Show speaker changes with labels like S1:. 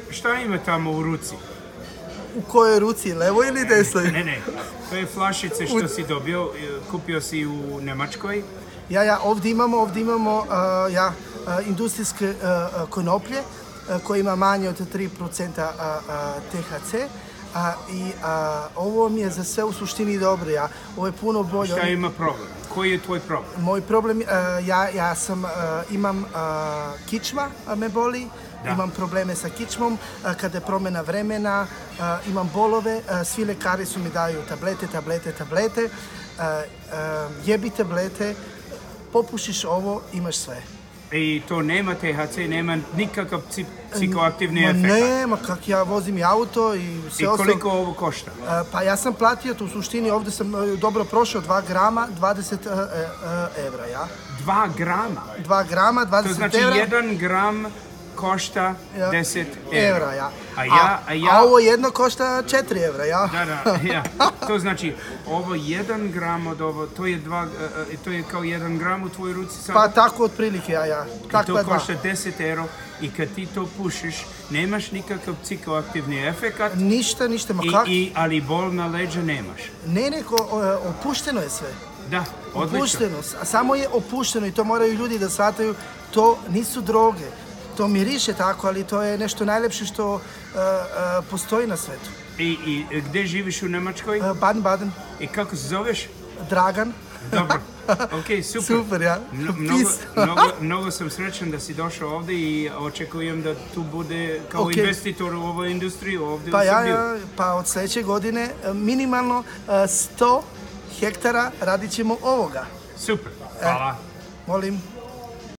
S1: Šta ima tamo u ruci?
S2: U kojoj ruci, levoj ili desnoj?
S1: Ne. To je flašice što si dobio, kupio si u Nemačkoj.
S2: Ovdje imamo industrijske konoplje koje ima manje od 3% THC. I ovo mi je za sve u suštini dobro. Ovo je puno bolje.
S1: Šta ima problem? Koji je tvoj problem?
S2: Moj problem, imam kičma me boli, imam probleme sa kičmom, kada je promjena vremena, imam bolove, svi lekari su mi daju tablete, jebi tablete, popušiš ovo, imaš sve.
S1: I to nema THC, nema nikakav psihoaktivni efekt?
S2: Nema, kak ja vozim i auto i sve.
S1: I koliko ovo košta?
S2: Pa ja sam platio to u suštini, ovdje sam dobro prošao 2 grama, 20 evra, ja.
S1: 2 grama?
S2: 2 grama, 20 evra.
S1: To znači 1 gram košta 10 evra.
S2: Ja.
S1: A
S2: ovo jedno košta 4 evra, ja.
S1: Da. To znači, ovo 1 gram od ovo, to je kao 1 gram u tvojoj ruci sada?
S2: Pa tako otprilike, ja.
S1: I to košta 10 euro i kad ti to pušiš, nemaš nikakav psihoaktivni efekat?
S2: Ništa, ma kako?
S1: Ali bol na leđa nemaš?
S2: Ne, opušteno je sve.
S1: Da, odlično.
S2: Opušteno, samo je opušteno i to moraju ljudi da shvataju, to nisu droge. To miriše tako, ali to je nešto najlepše što postoji na svetu.
S1: I gdje živiš u Nemačkoj?
S2: Baden-Baden.
S1: I kako se zoveš?
S2: Dragan.
S1: Dobro, ok, super.
S2: Super, ja.
S1: Mnogo sam srećan da si došao ovdje i očekujem da tu bude kao investitor u ovoj industriji ovdje u Srbiju.
S2: Pa od sljedeće godine minimalno 100 hektara radit ćemo ovoga.
S1: Super, hvala.
S2: Molim.